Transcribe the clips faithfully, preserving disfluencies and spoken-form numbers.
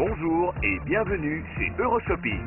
Bonjour et bienvenue chez Euroshopping.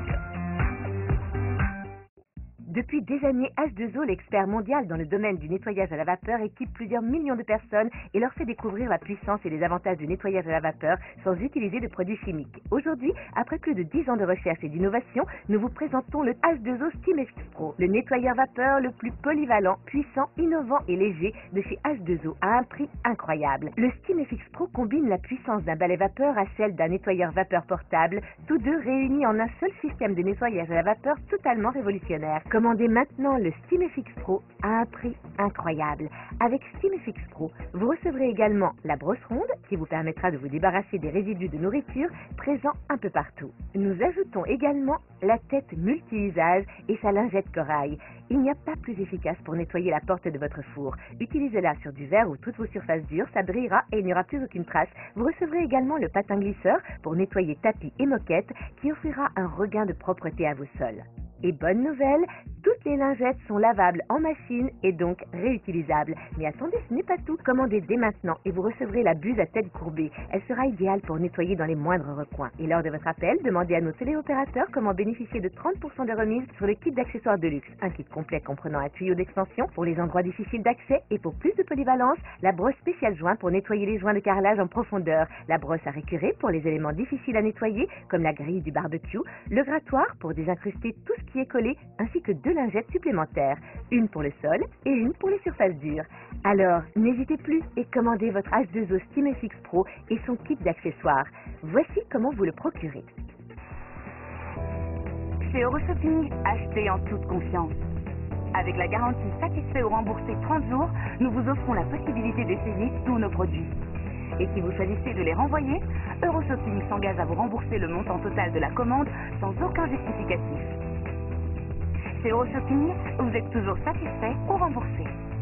Depuis des années, H deux O, l'expert mondial dans le domaine du nettoyage à la vapeur, équipe plusieurs millions de personnes et leur fait découvrir la puissance et les avantages du nettoyage à la vapeur sans utiliser de produits chimiques. Aujourd'hui, après plus de dix ans de recherche et d'innovation, nous vous présentons le H deux O SteamFX Pro, le nettoyeur vapeur le plus polyvalent, puissant, innovant et léger de chez H deux O à un prix incroyable. Le SteamFX Pro combine la puissance d'un balai vapeur à celle d'un nettoyeur vapeur portable, tous deux réunis en un seul système de nettoyage à la vapeur totalement révolutionnaire. Commandez maintenant le SteamFX Pro à un prix incroyable. Avec SteamFX Pro, vous recevrez également la brosse ronde qui vous permettra de vous débarrasser des résidus de nourriture présents un peu partout. Nous ajoutons également la tête multi-usage et sa lingette corail. Il n'y a pas plus efficace pour nettoyer la porte de votre four. Utilisez-la sur du verre ou toutes vos surfaces dures, ça brillera et il n'y aura plus aucune trace. Vous recevrez également le patin glisseur pour nettoyer tapis et moquettes qui offrira un regain de propreté à vos sols. Et bonne nouvelle, toutes les lingettes sont lavables en machine et donc réutilisables. Mais attendez, ce n'est pas tout. Commandez dès maintenant et vous recevrez la buse à tête courbée. Elle sera idéale pour nettoyer dans les moindres recoins. Et lors de votre appel, demandez à nos téléopérateurs comment bénéficier de trente pour cent de remise sur le kit d'accessoires de luxe. Un kit complet comprenant un tuyau d'extension pour les endroits difficiles d'accès et pour plus de polyvalence, la brosse spéciale joint pour nettoyer les joints de carrelage en profondeur, la brosse à récurer pour les éléments difficiles à nettoyer comme la grille du barbecue, le grattoir pour désincruster tout ce qui est collé, ainsi que deux lingettes supplémentaires, une pour le sol et une pour les surfaces dures. Alors, n'hésitez plus et commandez votre H deux O SteamFX Pro et son kit d'accessoires. Voici comment vous le procurez. Chez Euroshopping, achetez en toute confiance. Avec la garantie satisfait ou remboursé trente jours, nous vous offrons la possibilité d'essayer tous nos produits. Et si vous choisissez de les renvoyer, Euroshopping s'engage à vous rembourser le montant total de la commande sans aucun justificatif. Chez Euroshopping, vous êtes toujours satisfait ou remboursé.